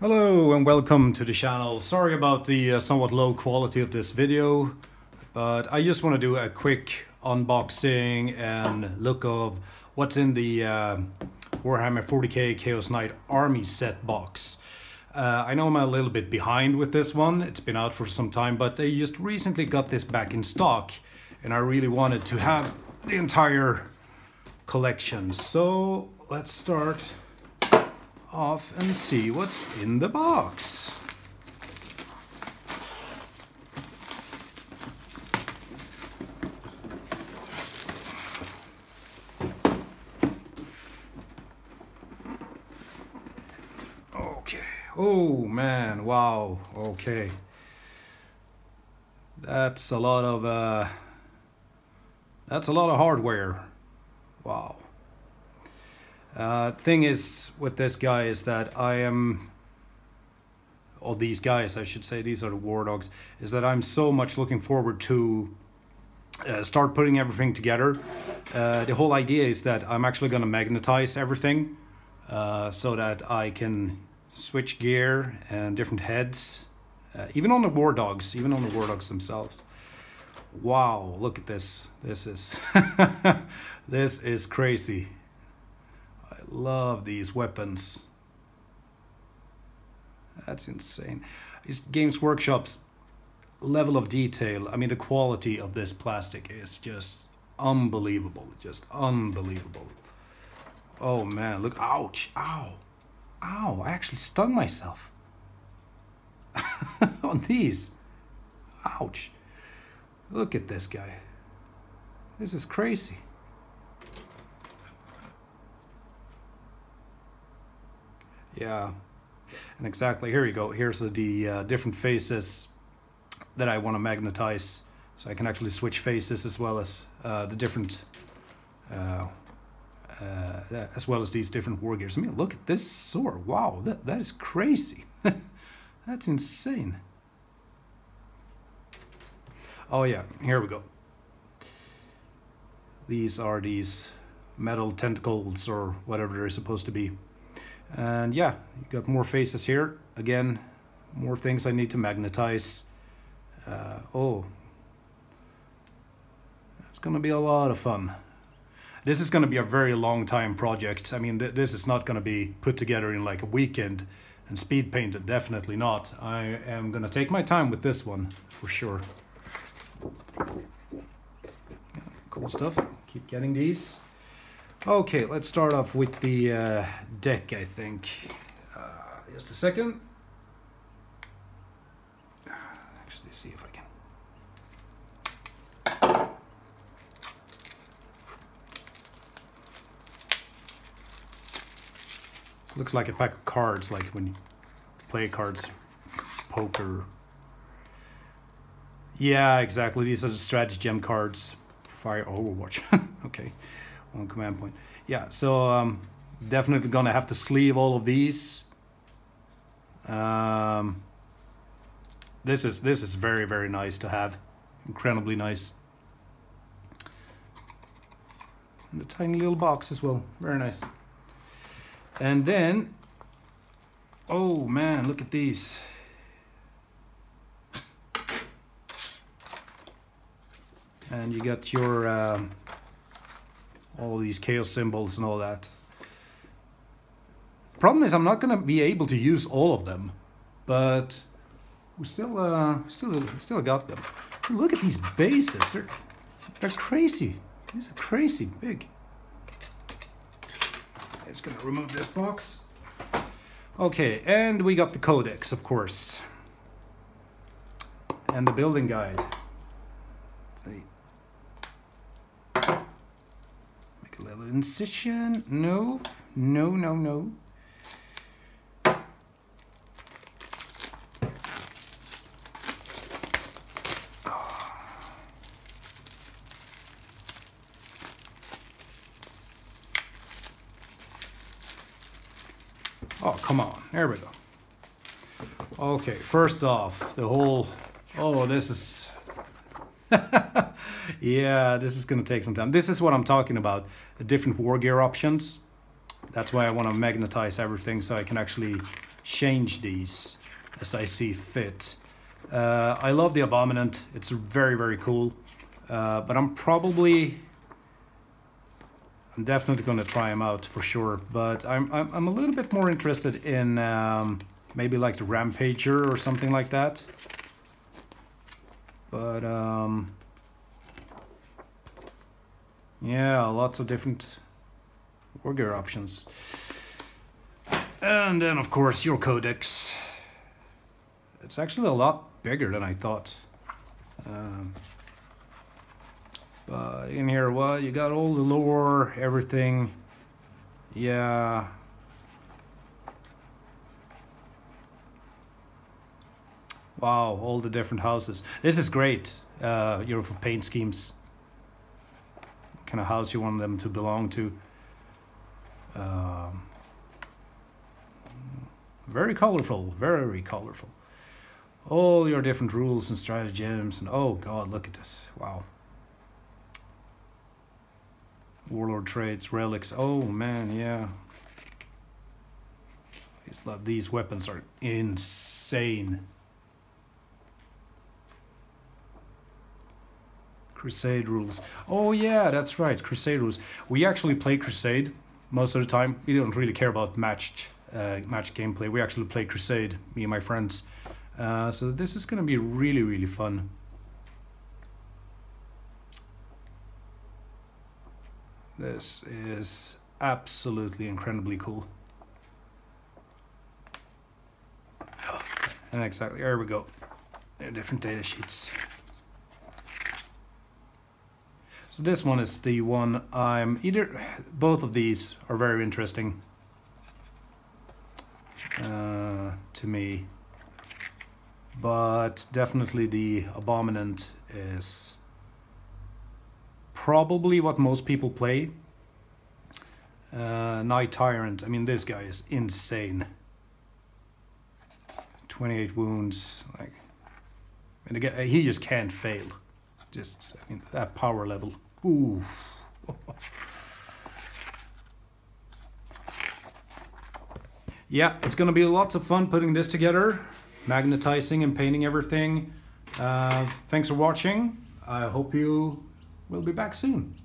Hello and welcome to the channel. Sorry about the somewhat low quality of this video, but I just want to do a quick unboxing and look of what's in the Warhammer 40k Chaos Knight Army set box. I know I'm a little bit behind with this one. It's been out for some time, but they just recently got this back in stock and I really wanted to have the entire collection. So let's start off and see what's in the box. Okay. Oh man, wow. Okay. That's a lot of hardware. Wow. Thing is with this guy is that these guys, I should say, these are the War Dogs, is that I'm so much looking forward to start putting everything together. The whole idea is that I'm actually going to magnetize everything so that I can switch gear and different heads, even on the War Dogs themselves. Wow, look at this. This is this is crazy. Love these weapons. That's insane. It's Games Workshop's level of detail. I mean, the quality of this plastic is just unbelievable. Just unbelievable. Oh man, look. Ouch. Ow. Ow. I actually stung myself on these. Ouch. Look at this guy. This is crazy. Yeah, and exactly, here you go. Here's the different faces that I want to magnetize, so I can actually switch faces as well as the different, as well as these different war gears. I mean, look at this sword. Wow, that is crazy. That's insane. Oh yeah, here we go. These are these metal tentacles or whatever they're supposed to be. And yeah, you got more faces here. Again, more things I need to magnetize. Oh, that's gonna be a lot of fun. This is gonna be a very long time project. I mean, this is not gonna be put together in like a weekend and speed painted, definitely not. I am gonna take my time with this one, for sure. Yeah, cool stuff, keep getting these. Okay, let's start off with the deck, I think. Just a second. Actually, see if I can. This looks like a pack of cards, like when you play cards, poker. Yeah, exactly. These are the stratagem cards. Fire Overwatch. Okay. On command point. Yeah, so definitely gonna have to sleeve all of these. This is very, very nice to have. Incredibly nice. And a tiny little box as well. Very nice. And then, oh man, look at these. And you got your all these chaos symbols and all that. Problem is, I'm not gonna be able to use all of them, but we still got them. Look at these bases; they're crazy. These are crazy big. I'm just gonna remove this box. Okay, and we got the codex, of course, and the building guide. A little incision. No. Oh, come on. There we go. Okay, first off, the whole... Oh, this is... Yeah, this is gonna take some time. This is what I'm talking about, the different war gear options. That's why I want to magnetize everything so I can actually change these as I see fit. I love the Abominant. It's very, very cool. But I'm definitely going to try him out for sure. But I'm a little bit more interested in maybe like the Rampager or something like that. But yeah, lots of different war gear options. And then of course your Codex. It's actually a lot bigger than I thought. But in here, well, you got all the lore, everything. Yeah. Wow, all the different houses. This is great. Your paint schemes. What kind of house you want them to belong to. Very colorful, very colorful. All your different rules and stratagems, and oh god, look at this. Wow. Warlord traits, relics. Oh man, yeah. These weapons are insane. Crusade rules. Oh yeah, that's right, Crusade rules. We actually play Crusade most of the time. We don't really care about match gameplay. We actually play Crusade, me and my friends. So this is gonna be really fun. This is absolutely incredibly cool. And exactly, there we go. There are different data sheets. So this one is the one both of these are very interesting to me. But definitely the Abominant is probably what most people play. Night Tyrant, I mean this guy is insane. 28 wounds, like, and again, he just can't fail. Just, I mean, that power level. Ooh. Yeah, it's gonna be lots of fun putting this together, magnetizing and painting everything. Thanks for watching. I hope you will be back soon.